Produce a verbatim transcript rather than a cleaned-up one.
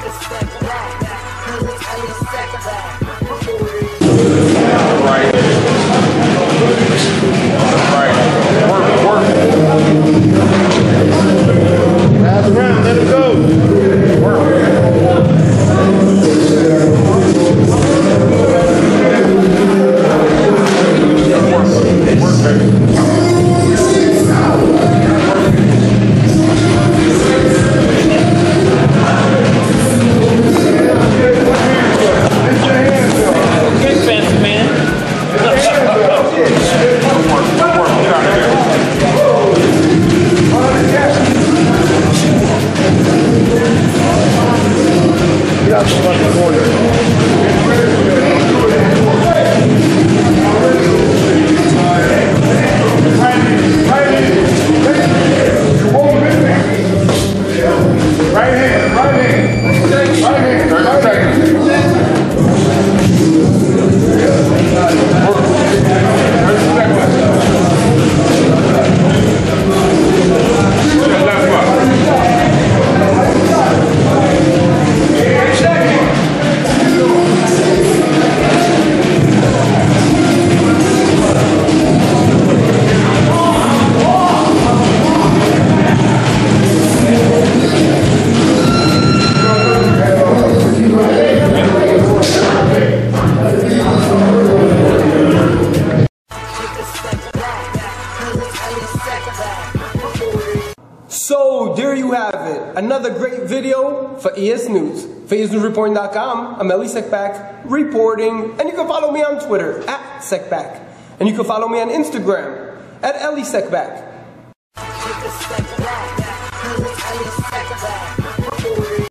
Pass around, let it go. Work. So there you have it, another great video for E S News. For E S News Reporting dot com, I'm Ellie Sekback reporting, and you can follow me on Twitter at Sekback, and you can follow me on Instagram at Ellie Sekback.